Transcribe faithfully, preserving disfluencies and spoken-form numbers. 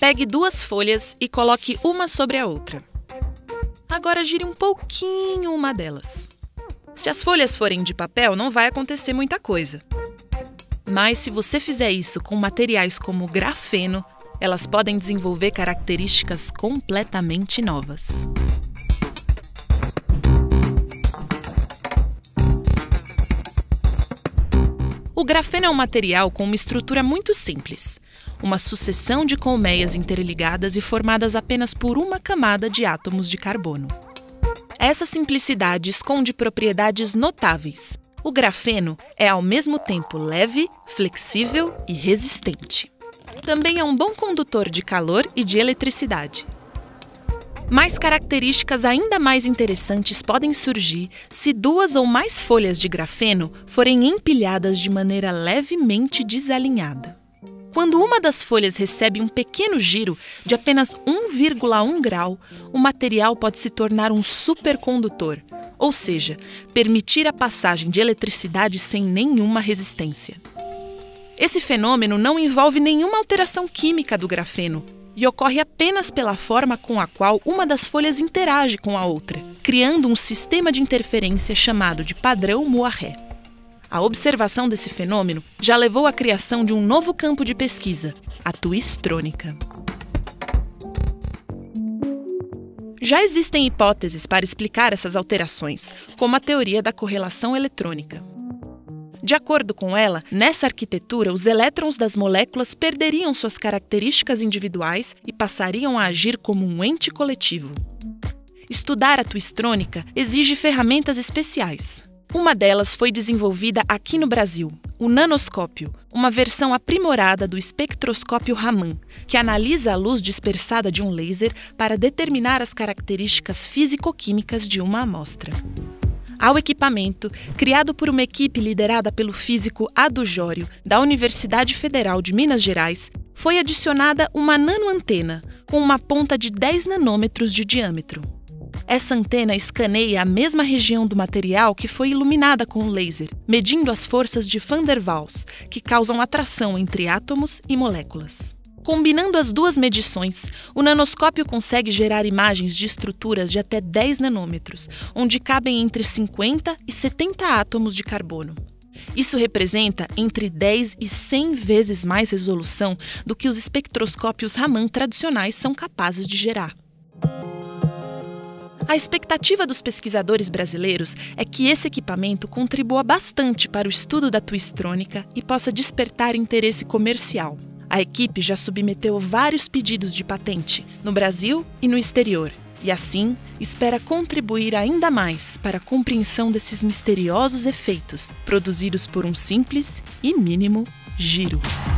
Pegue duas folhas e coloque uma sobre a outra. Agora gire um pouquinho uma delas. Se as folhas forem de papel, não vai acontecer muita coisa. Mas se você fizer isso com materiais como grafeno, elas podem desenvolver características completamente novas. O grafeno é um material com uma estrutura muito simples, uma sucessão de colmeias interligadas e formadas apenas por uma camada de átomos de carbono. Essa simplicidade esconde propriedades notáveis. O grafeno é ao mesmo tempo leve, flexível e resistente. Também é um bom condutor de calor e de eletricidade. Mas características ainda mais interessantes podem surgir se duas ou mais folhas de grafeno forem empilhadas de maneira levemente desalinhada. Quando uma das folhas recebe um pequeno giro de apenas um vírgula um grau, o material pode se tornar um supercondutor, ou seja, permitir a passagem de eletricidade sem nenhuma resistência. Esse fenômeno não envolve nenhuma alteração química do grafeno e ocorre apenas pela forma com a qual uma das folhas interage com a outra, criando um sistema de interferência chamado de padrão Moiré. A observação desse fenômeno já levou à criação de um novo campo de pesquisa, a twistrônica. Já existem hipóteses para explicar essas alterações, como a teoria da correlação eletrônica. De acordo com ela, nessa arquitetura, os elétrons das moléculas perderiam suas características individuais e passariam a agir como um ente coletivo. Estudar a twistrônica exige ferramentas especiais. Uma delas foi desenvolvida aqui no Brasil, o nanoscópio, uma versão aprimorada do espectroscópio Raman, que analisa a luz dispersada de um laser para determinar as características físico-químicas de uma amostra. Ao equipamento, criado por uma equipe liderada pelo físico Ado Jório, da Universidade Federal de Minas Gerais, foi adicionada uma nanoantena, com uma ponta de dez nanômetros de diâmetro. Essa antena escaneia a mesma região do material que foi iluminada com o laser, medindo as forças de Van der Waals, que causam atração entre átomos e moléculas. Combinando as duas medições, o nanoscópio consegue gerar imagens de estruturas de até dez nanômetros, onde cabem entre cinquenta e setenta átomos de carbono. Isso representa entre dez e cem vezes mais resolução do que os espectroscópios Raman tradicionais são capazes de gerar. A expectativa dos pesquisadores brasileiros é que esse equipamento contribua bastante para o estudo da twistrônica e possa despertar interesse comercial. A equipe já submeteu vários pedidos de patente, no Brasil e no exterior, e assim espera contribuir ainda mais para a compreensão desses misteriosos efeitos produzidos por um simples e mínimo giro.